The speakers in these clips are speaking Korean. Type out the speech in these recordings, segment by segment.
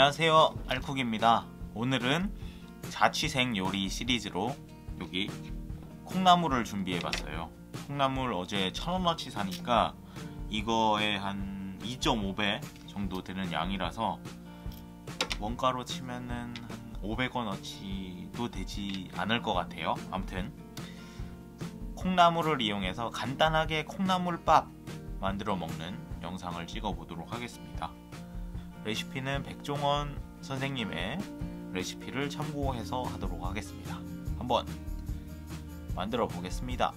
안녕하세요, 알쿡입니다. 오늘은 자취생 요리 시리즈로 여기 콩나물을 준비해봤어요. 콩나물 어제 1,000원어치 사니까 이거에 한 2.5배 정도 되는 양이라서 원가로 치면은 한 500원어치도 되지 않을 것 같아요. 아무튼 콩나물을 이용해서 간단하게 콩나물밥 만들어 먹는 영상을 찍어 보도록 하겠습니다. 레시피는 백종원 선생님의 레시피를 참고해서 하도록 하겠습니다. 한번 만들어 보겠습니다.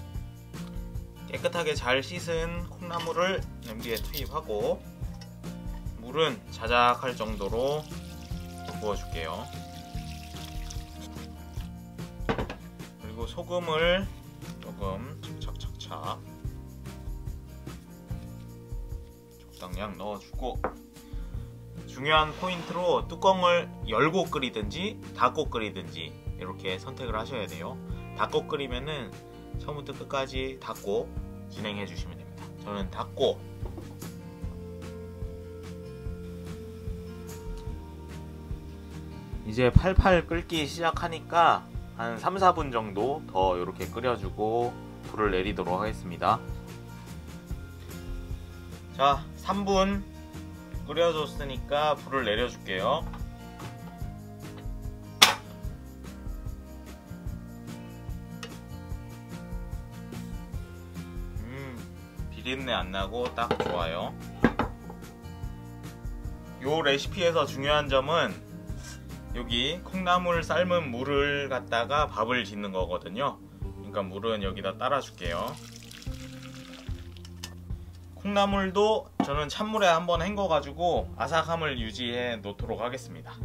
깨끗하게 잘 씻은 콩나물을 냄비에 투입하고 물은 자작할 정도로 부어줄게요. 그리고 소금을 조금 착착착착 적당량 넣어주고, 중요한 포인트로 뚜껑을 열고 끓이든지 닫고 끓이든지 이렇게 선택을 하셔야 돼요. 닫고 끓이면은 처음부터 끝까지 닫고 진행해 주시면 됩니다. 저는 닫고 이제 팔팔 끓기 시작하니까 한 3-4분 정도 더 이렇게 끓여주고 불을 내리도록 하겠습니다. 자, 3분 끓여줬으니까 불을 내려줄게요. 비린내 안 나고 딱 좋아요. 요 레시피에서 중요한 점은 여기 콩나물 삶은 물을 갖다가 밥을 짓는 거거든요. 그러니까 물은 여기다 따라 줄게요. 콩나물도 저는 찬물에 한번 헹궈 가지고 아삭함을 유지해 놓도록 하겠습니다.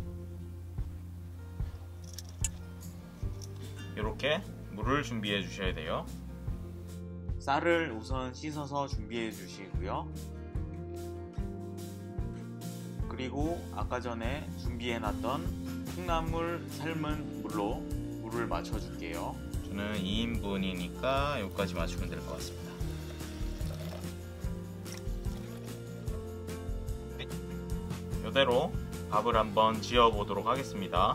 이렇게 물을 준비해 주셔야 돼요. 쌀을 우선 씻어서 준비해 주시고요. 그리고 아까 전에 준비해 놨던 콩나물 삶은 물로 물을 맞춰 줄게요. 저는 2인분이니까 여기까지 맞추면 될 것 같습니다. 이대로 밥을 한번 지어 보도록 하겠습니다.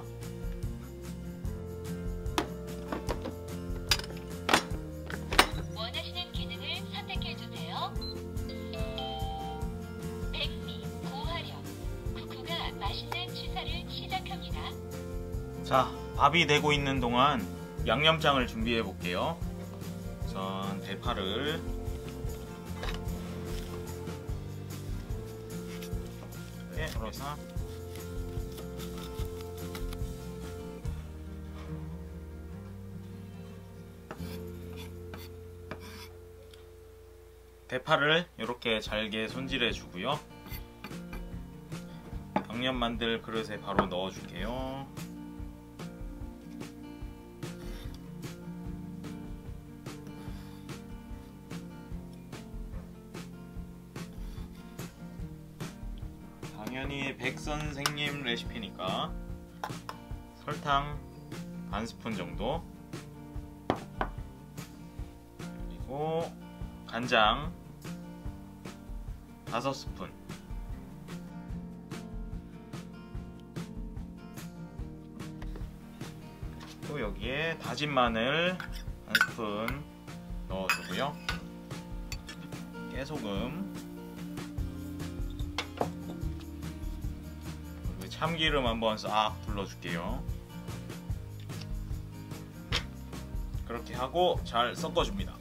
원하시는 기능을 선택해 주세요. 백미, 고화력, 쿠쿠가 맛있는 취사를 시작합니다. 자, 밥이 되고 있는 동안 양념장을 준비해 볼게요. 우선 대파를 썰어서 대파를 이렇게 잘게 손질해 주고요. 양념 만들 그릇에 바로 넣어 줄게요. 당연히 백선생님 레시피니까 설탕 반 스푼 정도, 그리고 간장 5스푼, 또 여기에 다진 마늘 1스푼 넣어주고요. 깨소금, 참기름 한번 싹 둘러줄게요. 그렇게 하고 잘 섞어줍니다.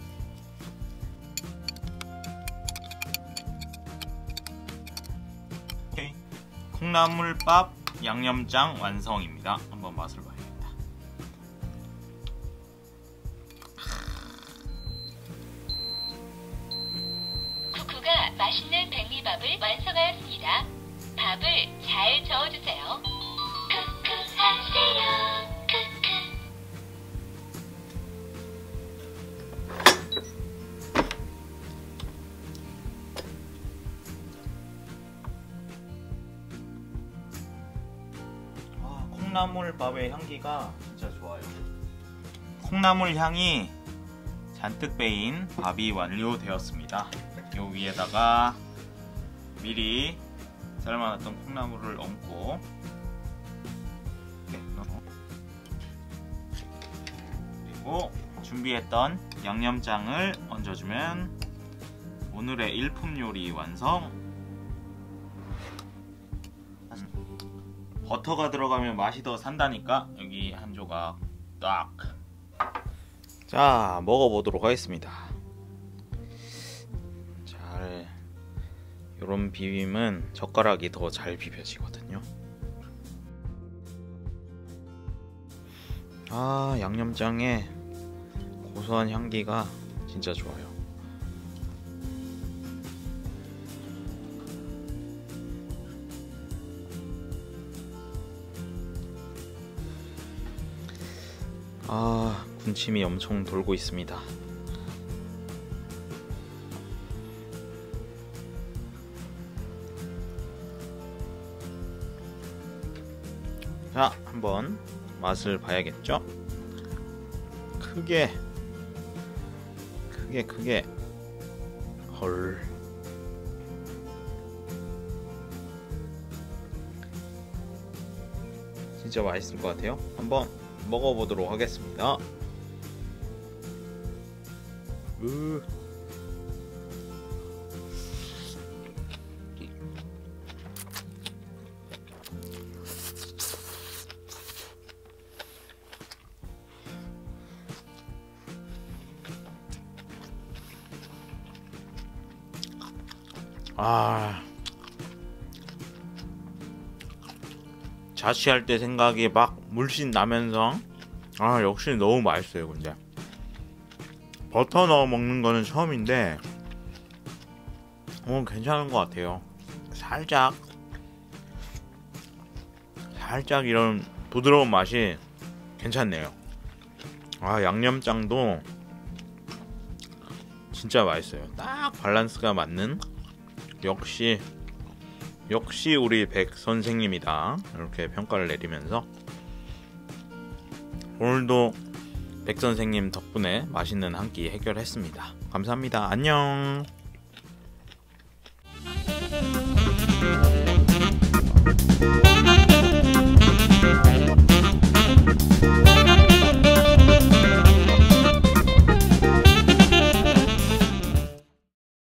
오케이. 콩나물밥 양념장 완성입니다. 한번 맛을 봐야겠다. 쿠쿠가 맛있는 백미밥을 완성하였습니다. 밥을 잘 저어주세요. 쿠쿠 하세요. 쿠쿠. 콩나물밥의 향기가 진짜 좋아요. 콩나물 향이 잔뜩 배인 밥이 완료되었습니다. 요 위에다가 미리 삶아놨던 콩나물을 얹고 그리고 준비했던 양념장을 얹어주면 오늘의 일품 요리 완성. 버터가 들어가면 맛이 더 산다니까 여기 한 조각 딱. 자, 먹어보도록 하겠습니다. 잘, 요런 비빔은 젓가락이 더 잘 비벼지거든요. 아, 양념장의 고소한 향기가 진짜 좋아요. 아, 군침이 엄청 돌고 있습니다. 자, 한번 맛을 봐야겠죠? 크게 헐. 진짜 맛있을 것 같아요. 한번 먹어보도록 하겠습니다. 아, 자취할 때 생각이 막 물씬 나면서 아, 역시 너무 맛있어요. 근데 버터 넣어 먹는 거는 처음인데 괜찮은 것 같아요. 살짝 이런 부드러운 맛이 괜찮네요. 아, 양념장도 진짜 맛있어요. 딱 밸런스가 맞는, 역시 우리 백 선생님이다, 이렇게 평가를 내리면서 오늘도 백 선생님 덕분에 맛있는 한 끼 해결했습니다. 감사합니다. 안녕.